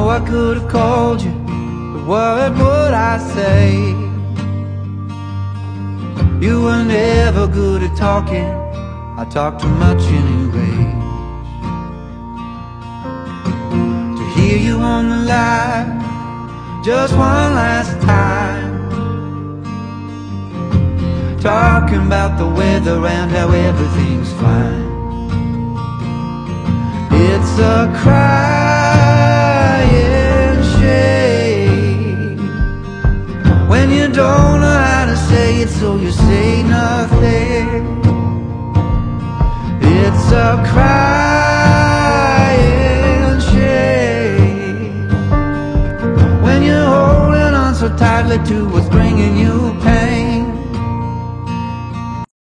I could have called you, but what would I say? You were never good at talking, I talk too much anyway. To hear you on the line just one last time, talking about the weather and how everything's fine. It's a crying shame when you don't know how to say it, so you say nothing. It's a crying shame when you're holding on so tightly to what's bringing you pain.